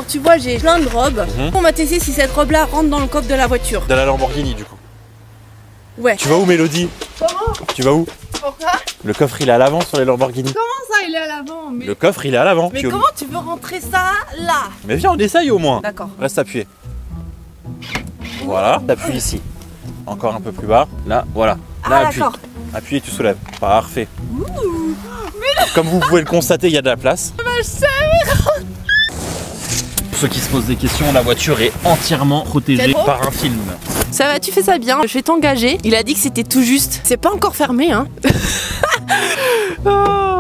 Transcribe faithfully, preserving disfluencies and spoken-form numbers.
Tu vois, j'ai plein de robes. Mhm. On va tester si cette robe-là rentre dans le coffre de la voiture. De la Lamborghini du coup. Ouais. Tu vas où Mélodie? Comment? Tu vas où? Pourquoi? Le coffre il est à l'avant sur les Lamborghini. Comment ça, il est à l'avant? Mais, Le coffre il est à l'avant. mais Tu- comment tu veux rentrer ça là? Mais viens, on essaye au moins. D'accord. Reste appuyé. Voilà, t'appuies ici. Encore un peu plus bas. Là, voilà. Là, Ah appuie. d'accord. Appuie et tu soulèves. Parfait. Comme vous pouvez le constater, il y a de la place. Pour ceux qui se posent des questions, la voiture est entièrement protégée C'est par un film. Ça va, tu fais ça bien. Je vais t'engager. Il a dit que c'était tout juste. C'est pas encore fermé, hein. Oh.